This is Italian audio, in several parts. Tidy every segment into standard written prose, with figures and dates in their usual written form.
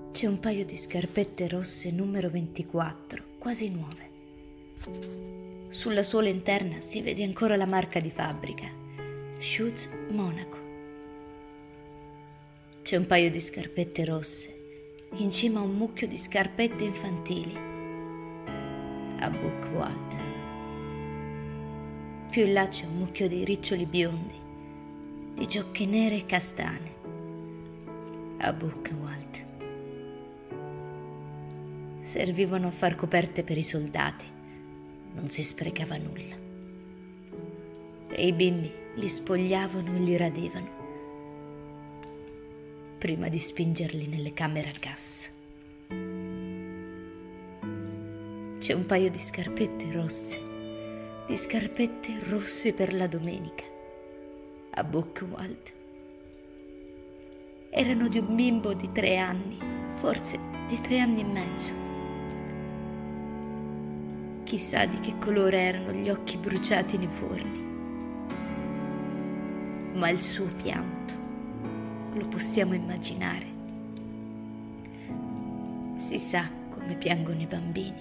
C'è un paio di scarpette rosse numero 24, quasi nuove. Sulla suola interna si vede ancora la marca di fabbrica, Shoes Monaco. C'è un paio di scarpette rosse in cima a un mucchio di scarpette infantili, a Buchwald. Più in là c'è un mucchio di riccioli biondi, di giocche nere e castane, a Buchwald. Servivano a far coperte per i soldati, non si sprecava nulla. E i bimbi li spogliavano e li radevano prima di spingerli nelle camere a gas. C'è un paio di scarpette rosse per la domenica, a Buchwald. Erano di un bimbo di 3 anni, forse di 3 anni e mezzo. Chissà di che colore erano gli occhi bruciati nei forni. Ma il suo pianto lo possiamo immaginare. Si sa come piangono i bambini.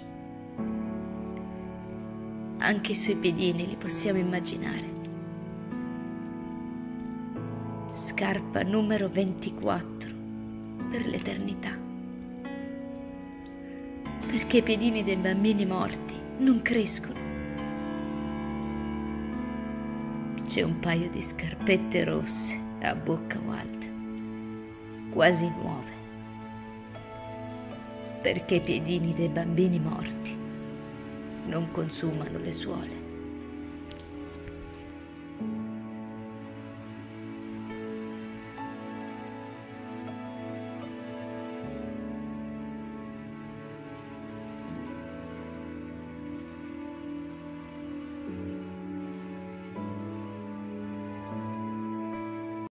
Anche i suoi piedini li possiamo immaginare. Scarpa numero 24 per l'eternità. Perché i piedini dei bambini morti non crescono. C'è un paio di scarpette rosse a Buchwald, quasi nuove, perché i piedini dei bambini morti non consumano le suole.